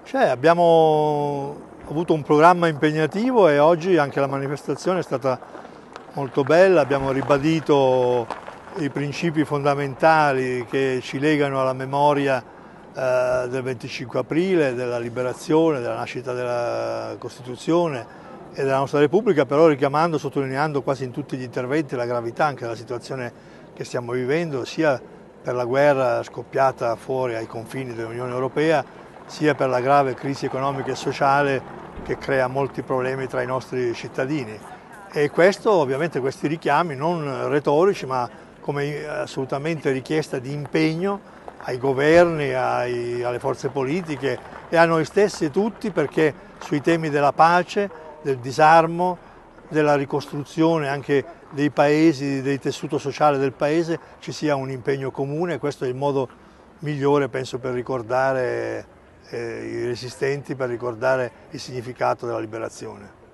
Abbiamo avuto un programma impegnativo e oggi anche la manifestazione è stata molto bella, abbiamo ribadito i principi fondamentali che ci legano alla memoria del 25 aprile, della liberazione, della nascita della Costituzione e della nostra Repubblica, però richiamando, sottolineando quasi in tutti gli interventi la gravità anche della situazione che stiamo vivendo, sia per la guerra scoppiata fuori ai confini dell'Unione Europea, sia per la grave crisi economica e sociale che crea molti problemi tra i nostri cittadini. E questo, ovviamente, questi richiami non retorici, ma come assolutamente richiesta di impegno ai governi, alle forze politiche e a noi stessi tutti, perché sui temi della pace, del disarmo, della ricostruzione anche dei paesi, del tessuto sociale del paese, ci sia un impegno comune. Questo è il modo migliore, penso, per ricordare i resistenti, per ricordare il significato della liberazione.